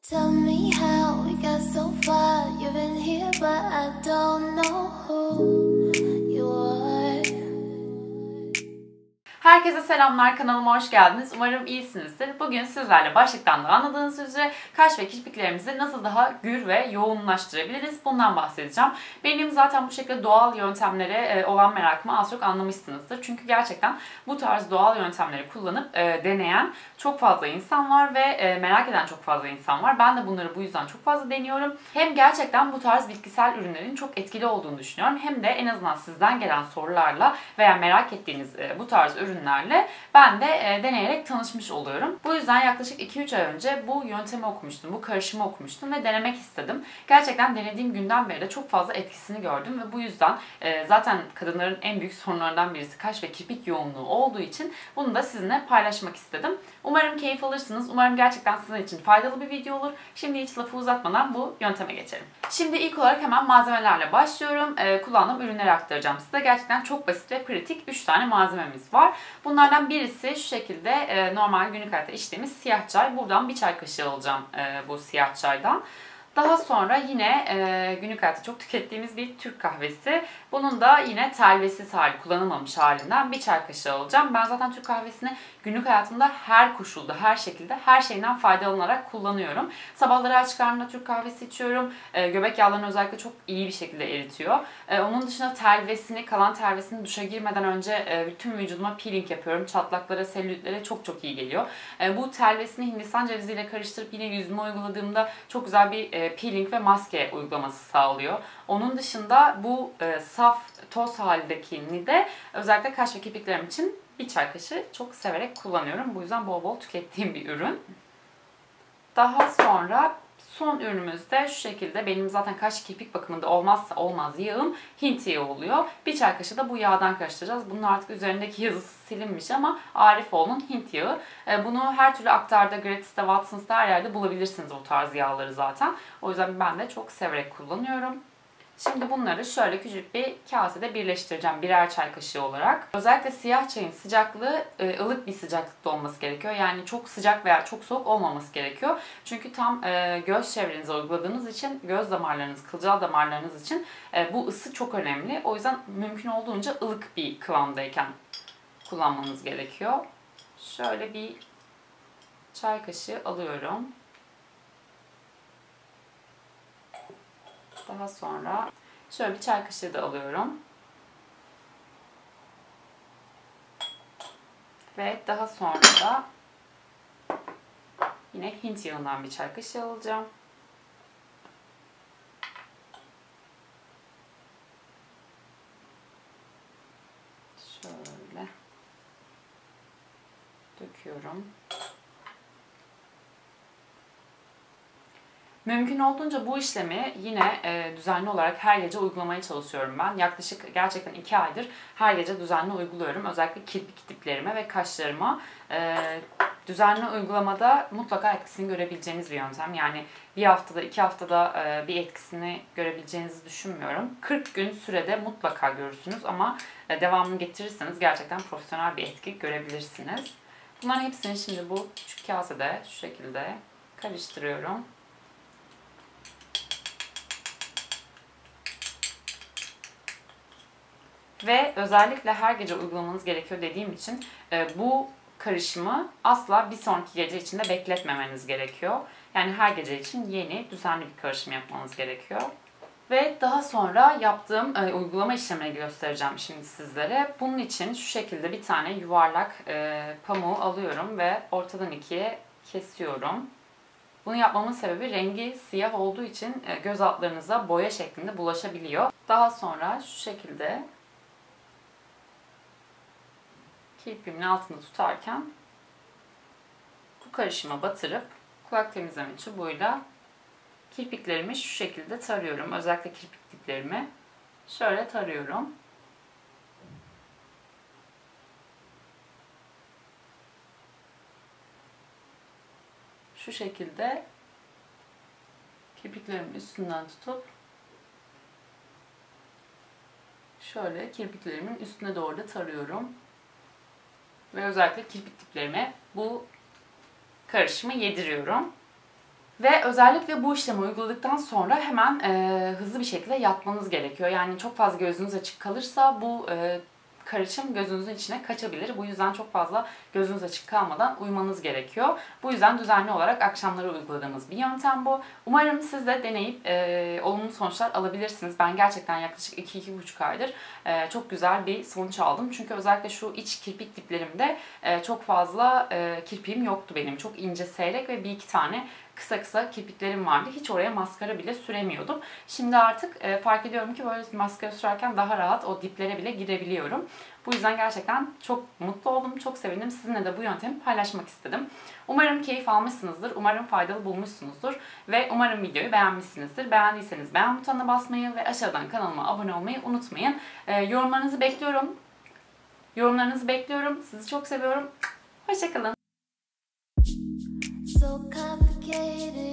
Tell me how we got so far. You've been here, but I don't know who you are. Herkese selamlar, kanalıma hoş geldiniz. Umarım iyisinizdir. Bugün sizlerle başlıktan da anladığınız üzere kaş ve kirpiklerimizi nasıl daha gür ve yoğunlaştırabiliriz bundan bahsedeceğim. Benim zaten bu şekilde doğal yöntemlere olan merakımı az çok anlamışsınızdır. Çünkü gerçekten bu tarz doğal yöntemleri kullanıp deneyen çok fazla insan var ve merak eden çok fazla insan var. Ben de bunları bu yüzden çok fazla deniyorum. Hem gerçekten bu tarz bitkisel ürünlerin çok etkili olduğunu düşünüyorum. Hem de en azından sizden gelen sorularla veya merak ettiğiniz bu tarz ürünlerle ben de deneyerek tanışmış oluyorum. Bu yüzden yaklaşık 2-3 ay önce bu yöntemi okumuştum, bu karışımı okumuştum ve denemek istedim. Gerçekten denediğim günden beri de çok fazla etkisini gördüm ve bu yüzden zaten kadınların en büyük sorunlarından birisi kaş ve kirpik yoğunluğu olduğu için bunu da sizinle paylaşmak istedim. Umarım keyif alırsınız. Umarım gerçekten sizin için faydalı bir video olur. Şimdi hiç lafı uzatmadan bu yönteme geçelim. Şimdi ilk olarak hemen malzemelerle başlıyorum. Kullandığım ürünleri aktaracağım size. Gerçekten çok basit ve pratik 3 tane malzememiz var. Bunlardan birisi şu şekilde normal günlük hayatta içtiğimiz siyah çay. Buradan bir çay kaşığı alacağım bu siyah çaydan. Daha sonra yine günlük hayatta çok tükettiğimiz bir Türk kahvesi. Bunun da yine telvesiz hali, kullanılmamış halinden bir çay kaşığı alacağım. Ben zaten Türk kahvesini günlük hayatımda her koşulda, her şekilde, her şeyden faydalanarak kullanıyorum. Sabahları aç karnına Türk kahvesi içiyorum. Göbek yağlarını özellikle çok iyi bir şekilde eritiyor. Onun dışında telvesini, kalan telvesini duşa girmeden önce bütün vücuduma peeling yapıyorum. Çatlaklara, selülitlere çok çok iyi geliyor. Bu telvesini Hindistan ceviziyle karıştırıp yine yüzüme uyguladığımda çok güzel bir peeling ve maske uygulaması sağlıyor. Onun dışında bu saf toz halindekini de özellikle kaş ve kirpiklerim için bir çay kaşığı çok severek kullanıyorum. Bu yüzden bol bol tükettiğim bir ürün. Daha sonra son ürünümüz de şu şekilde, benim zaten kaş kirpik bakımında olmazsa olmaz yağım Hint yağı oluyor. Bir çay kaşığı da bu yağdan karıştıracağız. Bunun artık üzerindeki yazısı silinmiş ama Arifoğlu'nun Hint yağı. Bunu her türlü aktarda, Gratis'te, Watsons'ta her yerde bulabilirsiniz o tarz yağları zaten. O yüzden ben de çok severek kullanıyorum. Şimdi bunları şöyle küçük bir kasede birleştireceğim birer çay kaşığı olarak. Özellikle siyah çayın sıcaklığı ılık bir sıcaklıkta olması gerekiyor. Yani çok sıcak veya çok soğuk olmaması gerekiyor. Çünkü tam göz çevrenize uyguladığınız için, göz damarlarınız, kılcal damarlarınız için bu ısı çok önemli. O yüzden mümkün olduğunca ılık bir kıvamdayken kullanmanız gerekiyor. Şöyle bir çay kaşığı alıyorum. Daha sonra şöyle bir çay kaşığı da alıyorum. Ve daha sonra da yine Hint yağından bir çay kaşığı alacağım. Şöyle döküyorum. Mümkün olduğunca bu işlemi yine düzenli olarak her gece uygulamaya çalışıyorum ben. Yaklaşık gerçekten 2 aydır her gece düzenli uyguluyorum. Özellikle kirpik diplerime ve kaşlarıma. Düzenli uygulamada mutlaka etkisini görebileceğiniz bir yöntem. Yani bir haftada, 2 haftada bir etkisini görebileceğinizi düşünmüyorum. 40 gün sürede mutlaka görürsünüz ama devamını getirirseniz gerçekten profesyonel bir etki görebilirsiniz. Bunların hepsini şimdi bu küçük kasede şu şekilde karıştırıyorum. Ve özellikle her gece uygulamanız gerekiyor dediğim için bu karışımı asla bir sonraki gece içinde bekletmemeniz gerekiyor. Yani her gece için yeni, düzenli bir karışım yapmanız gerekiyor. Ve daha sonra yaptığım uygulama işlemini göstereceğim şimdi sizlere. Bunun için şu şekilde bir tane yuvarlak pamuğu alıyorum ve ortadan ikiye kesiyorum. Bunu yapmamın sebebi rengi siyah olduğu için göz altlarınıza boya şeklinde bulaşabiliyor. Daha sonra şu şekilde kirpiğimin altında tutarken bu karışıma batırıp kulak temizleme çubuğuyla kirpiklerimi şu şekilde tarıyorum. Özellikle kirpik diplerimi şöyle tarıyorum. Şu şekilde kirpiklerimin üstünden tutup şöyle kirpiklerimin üstüne doğru da tarıyorum. Ve özellikle kirpik diplerime bu karışımı yediriyorum. Ve özellikle bu işlemi uyguladıktan sonra hemen hızlı bir şekilde yatmanız gerekiyor. Yani çok fazla gözünüz açık kalırsa bu karışım gözünüzün içine kaçabilir. Bu yüzden çok fazla gözünüz açık kalmadan uyumanız gerekiyor. Bu yüzden düzenli olarak akşamları uyguladığımız bir yöntem bu. Umarım siz de deneyip olumlu sonuçlar alabilirsiniz. Ben gerçekten yaklaşık 2-2,5 aydır çok güzel bir sonuç aldım. Çünkü özellikle şu iç kirpik diplerimde çok fazla kirpiğim yoktu benim. Çok ince, seyrek ve bir iki tane kısa kısa kirpiklerim vardı. Hiç oraya maskara bile süremiyordum. Şimdi artık fark ediyorum ki böyle maskara sürerken daha rahat o diplere bile girebiliyorum. Bu yüzden gerçekten çok mutlu oldum, çok sevindim. Sizinle de bu yöntemi paylaşmak istedim. Umarım keyif almışsınızdır, umarım faydalı bulmuşsunuzdur ve umarım videoyu beğenmişsinizdir. Beğendiyseniz beğen butonuna basmayı ve aşağıdan kanalıma abone olmayı unutmayın. Yorumlarınızı bekliyorum. Yorumlarınızı bekliyorum. Sizi çok seviyorum. Hoşça kalın. So complicated.